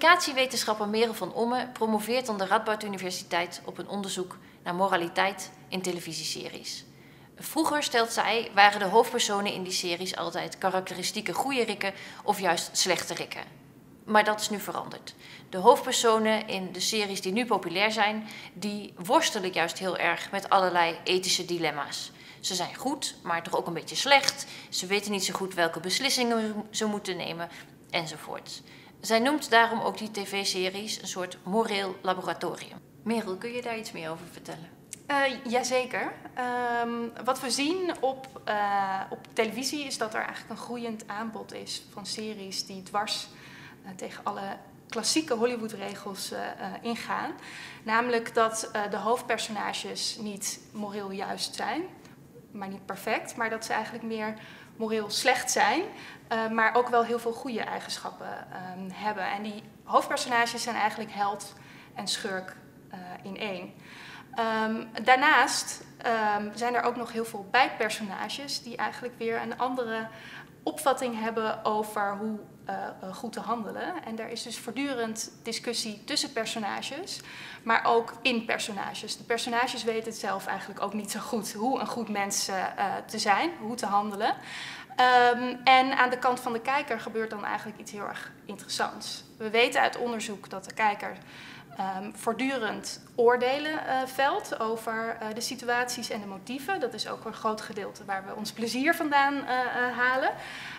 Communicatiewetenschapper Merel van Omme promoveert aan de Radboud Universiteit op een onderzoek naar moraliteit in televisieseries. Vroeger, stelt zij, waren de hoofdpersonen in die series altijd karakteristieke goede rikken of juist slechte rikken. Maar dat is nu veranderd. De hoofdpersonen in de series die nu populair zijn, die worstelen juist heel erg met allerlei ethische dilemma's. Ze zijn goed, maar toch ook een beetje slecht. Ze weten niet zo goed welke beslissingen ze moeten nemen, enzovoort. Zij noemt daarom ook die tv-series een soort moreel laboratorium. Merel, kun je daar iets meer over vertellen? Jazeker. Wat we zien op televisie is dat er eigenlijk een groeiend aanbod is van series die dwars tegen alle klassieke Hollywood-regels ingaan. Namelijk dat de hoofdpersonages niet moreel juist zijn, maar niet perfect, maar dat ze eigenlijk meer moreel slecht zijn, maar ook wel heel veel goede eigenschappen hebben. En die hoofdpersonages zijn eigenlijk held en schurk in één. Daarnaast zijn er ook nog heel veel bijpersonages die eigenlijk weer een andere opvatting hebben over hoe goed te handelen. En er is dus voortdurend discussie tussen personages, maar ook in personages. De personages weten het zelf eigenlijk ook niet zo goed hoe een goed mens te zijn, hoe te handelen. En aan de kant van de kijker gebeurt dan eigenlijk iets heel erg interessants. We weten uit onderzoek dat de kijker voortdurend oordelen velt over de situaties en de motieven. Dat is ook een groot gedeelte waar we ons plezier vandaan halen.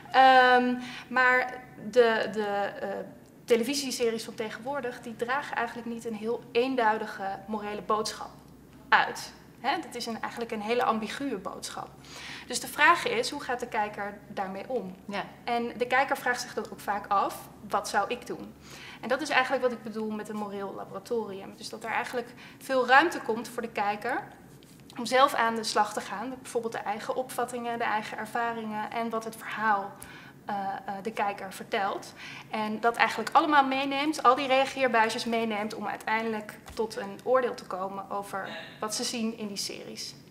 Maar de televisieseries van tegenwoordig die dragen eigenlijk niet een heel eenduidige morele boodschap uit. Dat is eigenlijk een hele ambiguë boodschap. Dus de vraag is, hoe gaat de kijker daarmee om? Ja. En de kijker vraagt zich dat ook vaak af, wat zou ik doen? En dat is eigenlijk wat ik bedoel met een moreel laboratorium. Dus dat er eigenlijk veel ruimte komt voor de kijker om zelf aan de slag te gaan. Met bijvoorbeeld de eigen opvattingen, de eigen ervaringen en wat het verhaal de kijker vertelt. En dat eigenlijk allemaal meeneemt, al die reageerbuisjes meeneemt om uiteindelijk tot een oordeel te komen over wat ze zien in die series.